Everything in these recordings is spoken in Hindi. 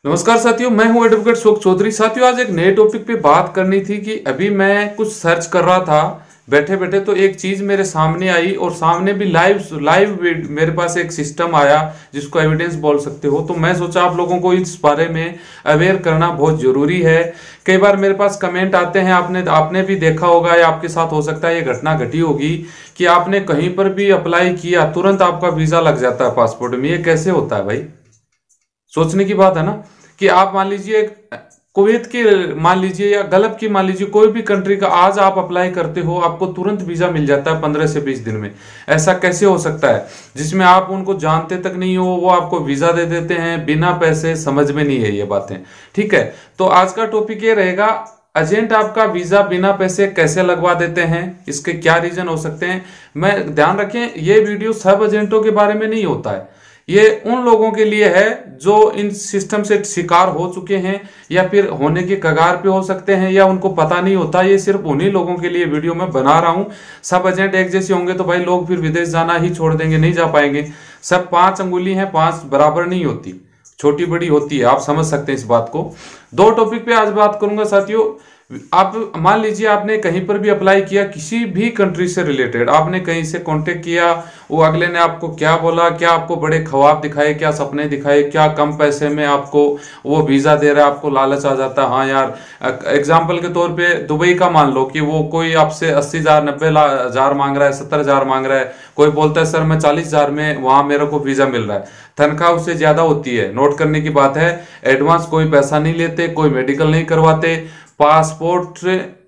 नमस्कार साथियों, मैं हूं एडवोकेट शोक चौधरी। साथियों, आज एक नए टॉपिक पे बात करनी थी कि अभी मैं कुछ सर्च कर रहा था बैठे बैठे, तो एक चीज मेरे सामने आई और सामने भी लाइव मेरे पास एक सिस्टम आया जिसको एविडेंस बोल सकते हो। तो मैं सोचा आप लोगों को इस बारे में अवेयर करना बहुत जरूरी है। कई बार मेरे पास कमेंट आते हैं, आपने भी देखा होगा या आपके साथ हो सकता है ये घटना घटी होगी कि आपने कहीं पर भी अप्लाई किया, तुरंत आपका वीजा लग जाता है पासपोर्ट में। ये कैसे होता है भाई? सोचने की बात है ना कि आप मान लीजिए कुवैत की मान लीजिए या गल्फ की मान लीजिए, कोई भी कंट्री का आज आप अप्लाई करते हो, आपको तुरंत वीजा मिल जाता है 15 से 20 दिन में। ऐसा कैसे हो सकता है जिसमें आप उनको जानते तक नहीं हो, वो आपको वीजा दे देते हैं बिना पैसे? समझ में नहीं है ये बातें। ठीक है, तो आज का टॉपिक ये रहेगा, एजेंट आपका वीजा बिना पैसे कैसे लगवा देते हैं, इसके क्या रीजन हो सकते हैं। मैं ध्यान रखें, ये वीडियो सब एजेंटों के बारे में नहीं होता है, ये उन लोगों के लिए है जो इन सिस्टम से शिकार हो चुके हैं या फिर होने के कगार पे हो सकते हैं, या उनको पता नहीं होता। ये सिर्फ उन्हीं लोगों के लिए वीडियो में बना रहा हूं। सब एजेंट एक जैसे होंगे तो भाई लोग फिर विदेश जाना ही छोड़ देंगे, नहीं जा पाएंगे। सब 5 अंगुली हैं, 5 बराबर नहीं होती, छोटी बड़ी होती है। आप समझ सकते हैं इस बात को। 2 टॉपिक पे आज बात करूंगा साथियों। आप मान लीजिए आपने कहीं पर भी अप्लाई किया, किसी भी कंट्री से रिलेटेड आपने कहीं से कांटेक्ट किया, वो अगले ने आपको क्या बोला, क्या आपको बड़े ख्वाब दिखाए, क्या सपने दिखाए, क्या कम पैसे में आपको वो वीजा दे रहा है, आपको लालच आ जाता है। हाँ यार, एग्जाम्पल के तौर पे दुबई का मान लो कि वो कोई आपसे 80,000 90,000 मांग रहा है, 70,000 मांग रहा है। कोई बोलता है सर मैं 40,000 में वहां मेरे को वीजा मिल रहा है। तनख्वाह उससे ज्यादा होती है। नोट करने की बात है, एडवांस कोई पैसा नहीं लेते, कोई मेडिकल नहीं करवाते। पासपोर्ट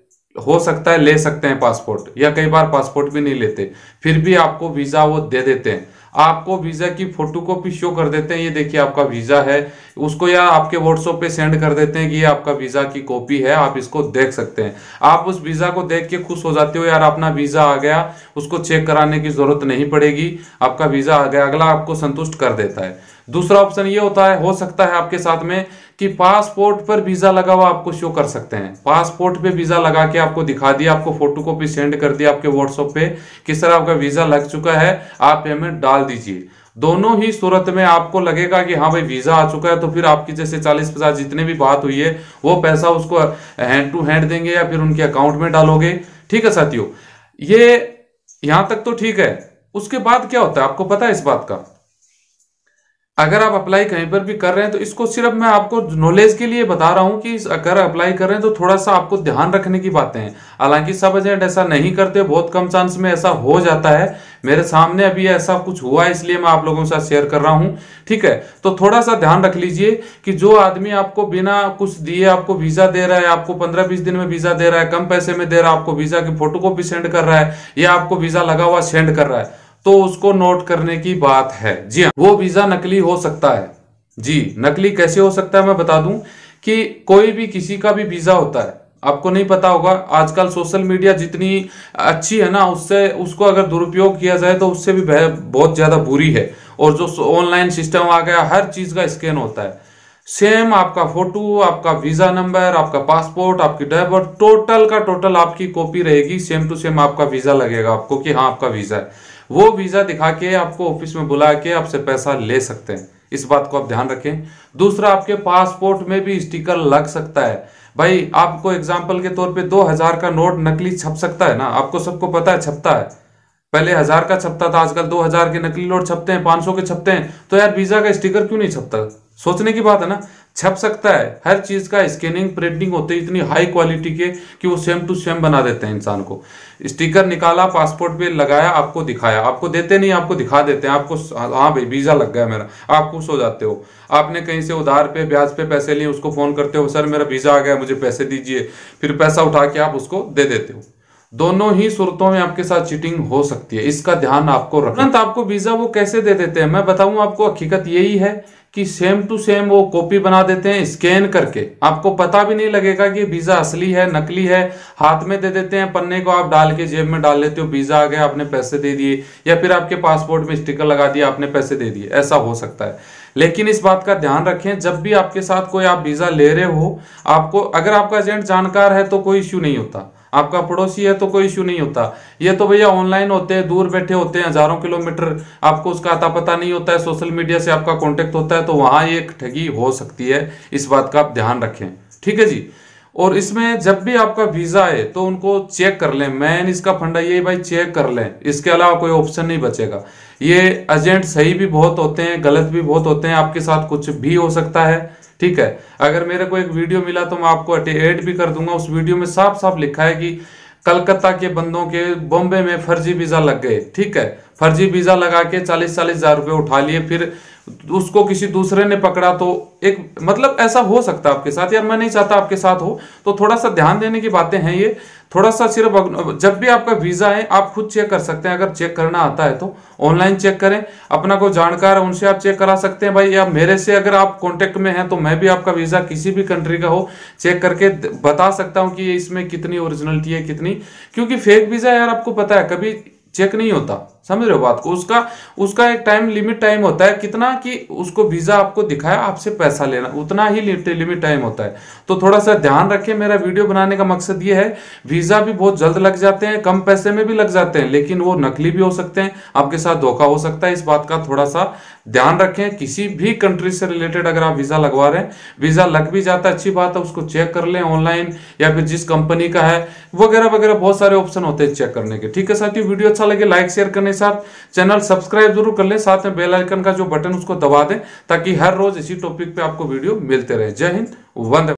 हो सकता है ले सकते हैं पासपोर्ट, या कई बार पासपोर्ट भी नहीं लेते, फिर भी आपको वीजा वो दे देते हैं। आपको वीजा की फोटोकॉपी शो कर देते हैं, ये देखिए आपका वीजा है, उसको या आपके व्हाट्सएप पे सेंड कर देते हैं कि ये आपका वीजा की कॉपी है, आप इसको देख सकते हैं। आप उस वीजा को देख के खुश हो जाते हो, यार अपना वीजा आ गया, उसको चेक कराने की जरूरत नहीं पड़ेगी, आपका वीजा आ गया। अगला आपको संतुष्ट कर देता है। दूसरा ऑप्शन ये होता है, हो सकता है आपके साथ में कि पासपोर्ट पर वीजा लगा हुआ आपको शो कर सकते हैं। पासपोर्ट पे वीजा लगा के आपको दिखा दिया, आपको फोटोकॉपी सेंड कर दिया आपके व्हाट्सएप पे कि सर आपका वीजा लग चुका है, आप पेमेंट डाल दीजिए। दोनों ही सूरत में आपको लगेगा कि हाँ भाई वीजा आ चुका है, तो फिर आपकी जैसे 40-50 जितने भी बात हुई है वो पैसा उसको हैंड टू हैंड देंगे या फिर उनके अकाउंट में डालोगे। ठीक है साथियों, ये यहां तक तो ठीक है। उसके बाद क्या होता है आपको पता है इस बात का? अगर आप अप्लाई कहीं पर भी कर रहे हैं तो इसको सिर्फ मैं आपको नॉलेज के लिए बता रहा हूं कि अगर अप्लाई कर रहे हैं तो थोड़ा सा आपको ध्यान रखने की बातें हैं। हालांकि सब एजेंट ऐसा नहीं करते, बहुत कम चांस में ऐसा हो जाता है। मेरे सामने अभी ऐसा कुछ हुआ, इसलिए मैं आप लोगों के साथ शेयर कर रहा हूं। ठीक है, तो थोड़ा सा ध्यान रख लीजिए कि जो आदमी आपको बिना कुछ दिए आपको वीजा दे रहा है, आपको 15-20 दिन में वीजा दे रहा है, कम पैसे में दे रहा है, आपको वीजा की फोटोकॉपी सेंड कर रहा है या आपको वीजा लगा हुआ सेंड कर रहा है, तो उसको नोट करने की बात है। जी हाँ, वो वीजा नकली हो सकता है। जी, नकली कैसे हो सकता है मैं बता दूं कि कोई भी किसी का भी वीजा होता है, आपको नहीं पता होगा। आजकल सोशल मीडिया जितनी अच्छी है ना, उससे उसको अगर दुरुपयोग किया जाए तो उससे भी बहुत ज्यादा बुरी है। और जो ऑनलाइन सिस्टम आ गया, हर चीज का स्कैन होता है। सेम आपका फोटो, आपका वीजा नंबर, आपका पासपोर्ट, आपकी ड्राइवर, टोटल का टोटल आपकी कॉपी रहेगी, सेम टू सेम आपका वीजा लगेगा आपको कि हाँ आपका वीजा है। वो वीजा दिखा के आपको ऑफिस में बुला के आपसे पैसा ले सकते हैं, इस बात को आप ध्यान रखें। दूसरा, आपके पासपोर्ट में भी स्टिकर लग सकता है। भाई आपको एग्जांपल के तौर पे 2000 का नोट नकली छप सकता है ना, आपको सबको पता है छपता है। पहले 1000 का छपता था, आजकल 2000 के नकली नोट छपते हैं, 500 के छपते हैं। तो यार वीजा का स्टिकर क्यों नहीं छपता? सोचने की बात है ना। छप सकता है, हर चीज का स्कैनिंग प्रिंटिंग होते हैं इतनी हाई क्वालिटी के कि वो सेम टू सेम बना देते हैं इंसान को। स्टिकर निकाला, पासपोर्ट पे लगाया, आपको दिखाया, आपको देते नहीं, आपको दिखा देते हैं, आपको हाँ भाई वीजा लग गया मेरा, आप खुश हो जाते हो। आपने कहीं से उधार पे ब्याज पे पैसे लिए, उसको फोन करते हो, सर मेरा वीजा आ गया मुझे पैसे दीजिए, फिर पैसा उठा के आप उसको दे देते हो। दोनों ही सूरतों में आपके साथ चीटिंग हो सकती है, इसका ध्यान आपको रखना। आपको वीजा वो कैसे दे देते हैं मैं बताऊं आपको। हकीकत यही है कि सेम टू सेम वो कॉपी बना देते हैं स्कैन करके, आपको पता भी नहीं लगेगा कि वीजा असली है नकली है। हाथ में दे देते हैं, पन्ने को आप डाल के जेब में डाल लेते हो, वीजा आ गया, आपने पैसे दे दिए, या फिर आपके पासपोर्ट में स्टिकर लगा दिया, आपने पैसे दे दिए। ऐसा हो सकता है। लेकिन इस बात का ध्यान रखें, जब भी आपके साथ कोई आप वीजा ले रहे हो, आपको अगर आपका एजेंट जानकार है तो कोई इश्यू नहीं होता। आपका पड़ोसी है तो कोई इश्यू नहीं होता। ये तो भैया ऑनलाइन होते हैं, दूर बैठे होते हैं, हजारों किलोमीटर, आपको उसका अता पता नहीं होता है, सोशल मीडिया से आपका कांटेक्ट होता है, तो वहां ये ठगी हो सकती है। इस बात का आप ध्यान रखें, ठीक है जी। और इसमें जब भी आपका वीजा है तो उनको चेक कर लें, मेन इसका फंडा ये भाई, चेक कर लें, इसके अलावा कोई ऑप्शन नहीं बचेगा। ये एजेंट सही भी बहुत होते हैं, गलत भी बहुत होते हैं, आपके साथ कुछ भी हो सकता है, ठीक है। अगर मेरे को एक वीडियो मिला तो मैं आपको ऐड भी कर दूंगा, उस वीडियो में साफ साफ लिखा है कि कलकत्ता के बंदों के बॉम्बे में फर्जी वीजा लग गए, ठीक है। फर्जी वीजा लगा के 40-40 हजार रुपए उठा लिए, फिर उसको किसी दूसरे ने पकड़ा, तो एक मतलब ऐसा हो सकता है आपके साथ। यार मैं नहीं चाहता आपके साथ हो, तो थोड़ा सा ध्यान देने की बातें हैं ये। थोड़ा सा सिर्फ जब भी आपका वीजा है आप खुद चेक कर सकते हैं, अगर चेक करना आता है तो ऑनलाइन चेक करें, अपना कोई जानकार है उनसे आप चेक करा सकते हैं भाई, या मेरे से अगर आप कांटेक्ट में हैं तो मैं भी आपका वीजा किसी भी कंट्री का हो चेक करके बता सकता हूं कि इसमें कितनी ओरिजिनलिटी है कितनी, क्योंकि फेक वीजा यार आपको पता है कभी चेक नहीं होता, समझ रहे हो बात को। उसका एक टाइम लिमिट टाइम होता है कितना, कि उसको वीजा आपको दिखाया, आपसे पैसा लेना, उतना ही लिमिट टाइम होता है। तो थोड़ा सा ध्यान रखें, मेरा वीडियो बनाने का मकसद ये है, वीजा भी बहुत जल्द लग जाते हैं, कम पैसे में भी लग जाते हैं, लेकिन वो नकली भी हो सकते हैं, आपके साथ धोखा हो सकता है। इस बात का थोड़ा सा ध्यान रखें। किसी भी कंट्री से रिलेटेड अगर आप वीजा लगवा रहे हैं, वीजा लग भी जाता है, अच्छी बात है, उसको चेक कर लें ऑनलाइन, या फिर जिस कंपनी का है वगैरह वगैरह, बहुत सारे ऑप्शन होते हैं चेक करने के, ठीक है साथियों। वीडियो अच्छा लगे लाइक शेयर करने के साथ चैनल सब्सक्राइब जरूर कर लें, साथ में बेल आइकन का जो बटन उसको दबा दें, ताकि हर रोज इसी टॉपिक पे आपको वीडियो मिलते रहे। जय हिंद, वंदे।